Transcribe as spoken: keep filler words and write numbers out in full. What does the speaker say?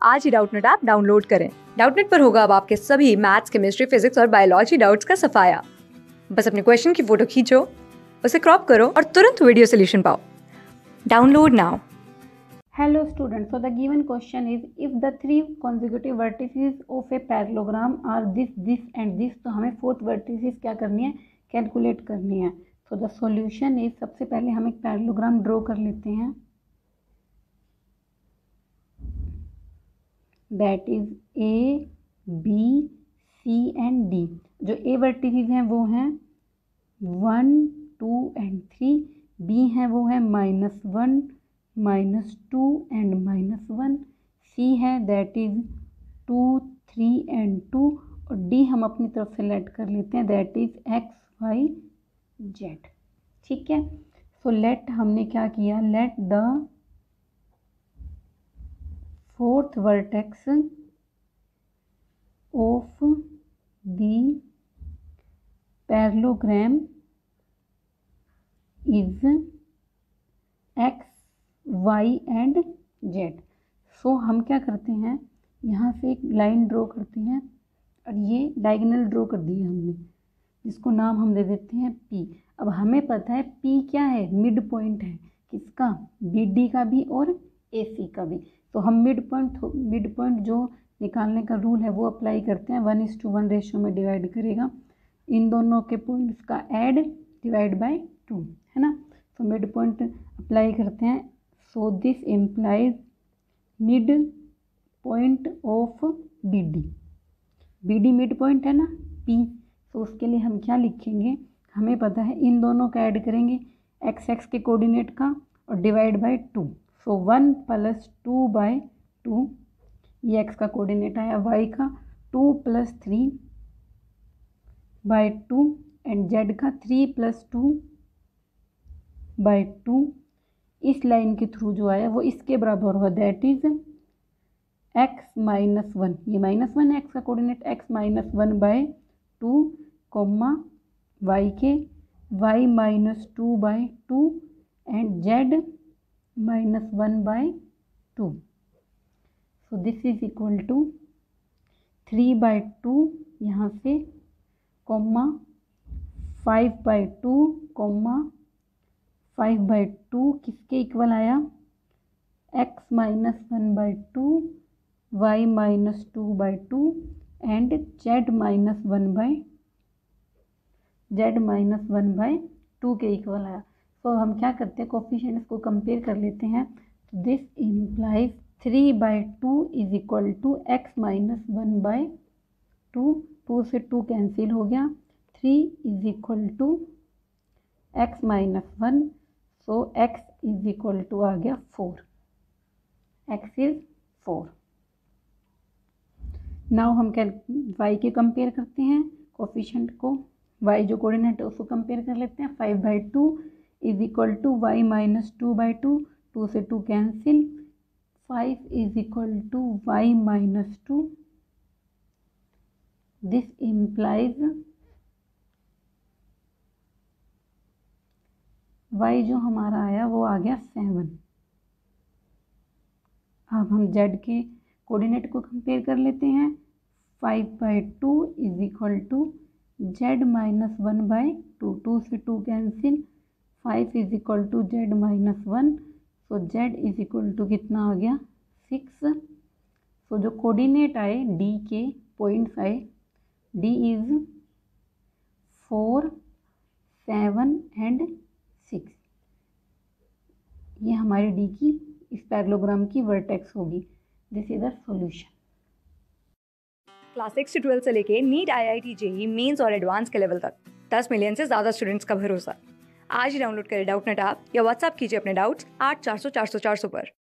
आज ही Doubtnut app download करें। डाउटनेट पर होगा अब आपके सभी मैथ्स, केमिस्ट्री, फिजिक्स और बायोलॉजी डाउट्स का सफाया। बस अपने क्वेश्चन की फोटो खींचो, उसे क्रॉप करो और तुरंत वीडियो सोल्यूशन पाओ। Download now. Hello students, so the given question is if the three consecutive vertices of a parallelogram are this, this and this, तो हमें fourth vertices क्या करनी है, कैलकुलेट करनी है। तो द सॉल्यूशन इज, सबसे पहले हम एक पैरेललोग्राम ड्रॉ कर लेते हैं। That is A B C and D. जो ए वर्टिसेस हैं वो हैं one two and three, B हैं वो है minus one minus two and minus one, C है that is two three and two, और डी हम अपनी तरफ से लेट कर लेते हैं that is x y z. ठीक है, सो लेट हमने क्या किया, let the fourth vertex of the parallelogram is x y and z. So हम क्या करते हैं, यहाँ से एक लाइन ड्रॉ करते हैं और ये डायगोनल ड्रॉ कर दी है हमने, जिसको नाम हम दे देते हैं पी। अब हमें पता है पी क्या है, मिड पॉइंट है, किसका, बी डी का भी और ए सी का भी। तो हम मिड पॉइंट मिड पॉइंट जो निकालने का रूल है वो अप्लाई करते हैं, one is two one ratio में डिवाइड करेगा इन दोनों के पॉइंट्स का एड डिवाइड बाय टू, है ना। तो मिड पॉइंट अप्लाई करते हैं। So this implies mid point of B D. B D mid point है ना पी, तो उसके लिए हम क्या लिखेंगे, हमें पता है इन दोनों का ऐड करेंगे एक्स एक्स के कोऑर्डिनेट का और divide by two. So one plus two by two, ये एक्स का कोऑर्डिनेट आया, वाई का two plus three by two and z का three plus two by two. इस लाइन के थ्रू जो आया वो इसके बराबर होगा that is x minus one, ये माइनस वन है एक्स का coordinate, x minus one by two comma y के y minus two by two and z minus one by two. So this is equal to three by two यहाँ से comma five by two comma five by two, किसके equal आया, x minus one by two y minus two by two and z minus one by z minus one by two के equal आया। तो so, हम क्या करते हैं, coefficients को कंपेयर कर लेते हैं। तो this implies three by two is equal to x minus one by two, two से टू कैंसिल हो गया, three is equal to x minus one, so x is equal to आ गया four, x is four. Now हम क्या y के compare करते हैं कोफिशिएंट को, y जो कोऑर्डिनेट है उसको कंपेयर कर लेते हैं। Five by two is equal to y minus two by two, two से two cancel, five is equal to y minus two. This implies y जो हमारा आया वो आ गया सेवन। अब हम z के कोऑर्डिनेट को कंपेयर कर लेते हैं। Five by two is equal to z minus one by two, two से two cancel, five is equal to z minus one, so z is equal to कितना आ गया सिक्स। सो जो कोऑर्डिनेट आए d के पॉइंट्स आए, d is four seven and six, ये हमारी डी की इस पैरेललोग्राम की वर्टेक्स होगी। This is the solution. Class six से ट्वेल्थ से लेके NEET, I I T, JEE mains और एडवांस के लेवल तक दस मिलियन से ज़्यादा स्टूडेंट्स का भरोसा। आज ही डाउनलोड करें डाउटनेट ऐप या व्हाट्सएप कीजिए अपने डाउट्स आठ चार सौ चार सौ चार सौ पर।